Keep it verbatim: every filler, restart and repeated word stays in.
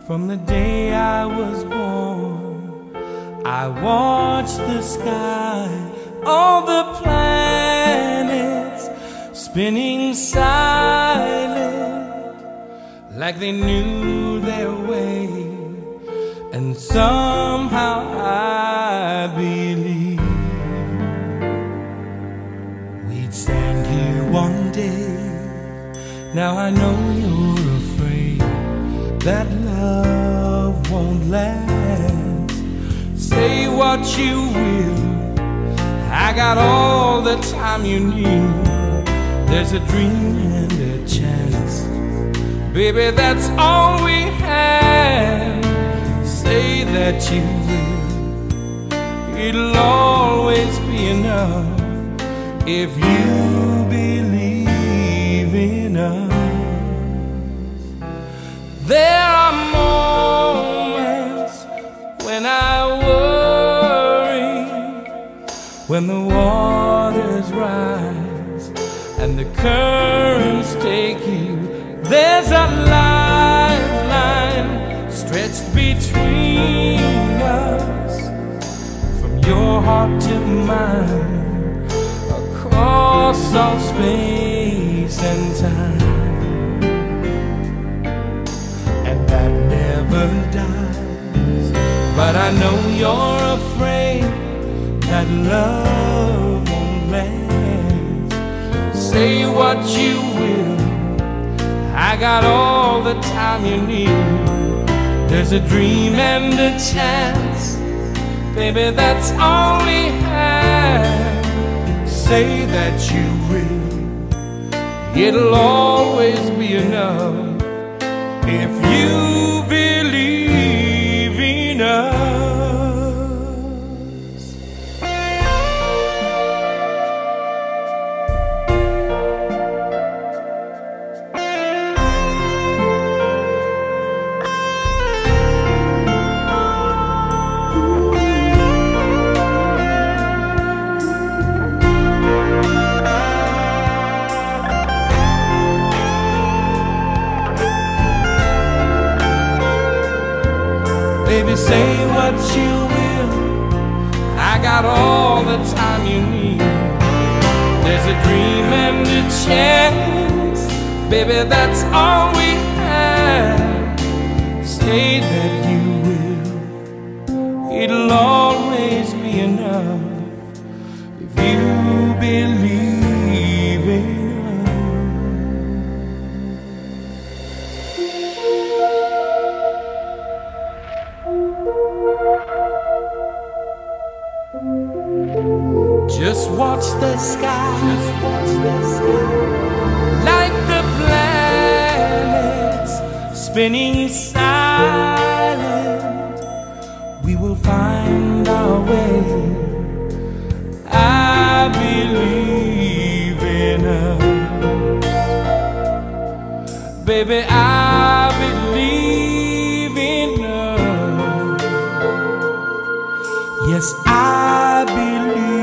From the day I was born, I watched the sky, all the planets spinning silent, like they knew their way. And somehow I believe we'd stand here one day. Now I know you're afraid that love won't last. Say what you will, I got all the time you need. There's a dream and a chance, baby, that's all we have. Say that you will, it'll always be enough if you believe in us. There are moments when I worry, when the waters rise and the currents take you. There's a lifeline stretched between us, from your heart to mine, across all space and time. That never dies. But I know you're afraid that love won't last. Say what you will, I got all the time you need. There's a dream and a chance, baby, that's all we have. Say that you will, it'll always be enough if you believe in us. Baby, say what you will, I got all the time you need. There's a dream and a chance, baby, that's all we have. Say that you will, it'll always be enough if you believe in Just watch the sky, just watch the sky, like the planets spinning silent. We will find our way. I believe in us, baby, I believe in us. Yes, I believe.